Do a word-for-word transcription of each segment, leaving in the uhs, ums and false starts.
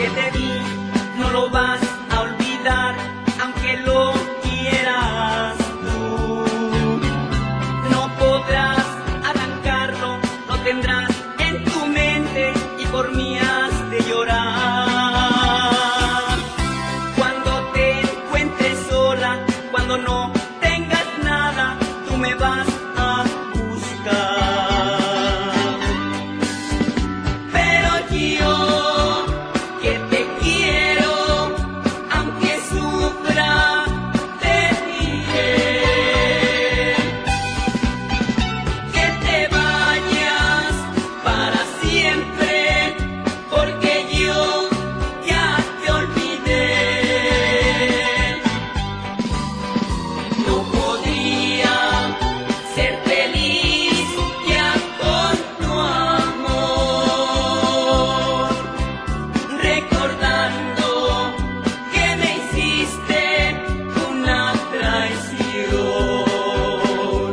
que te di no lo vas a olvidar, aunque lo quieras tú. No podrás arrancarlo, lo tendrás en tu mente y por mí has de llorar. Cuando te encuentres sola, cuando no tengas nada, tú me vas a buscar. Pero yo que te quiero, aunque sufra, te diré que te vayas para siempre, porque yo ya te olvidé. No podría ser feliz ya con tu amor, recordando que me hiciste una traición.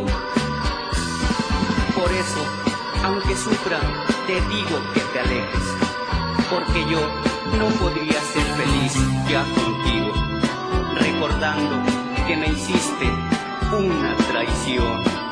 Por eso, aunque sufra, te digo que te alejes, porque yo no podría ser feliz ya contigo, recordando que me hiciste una traición.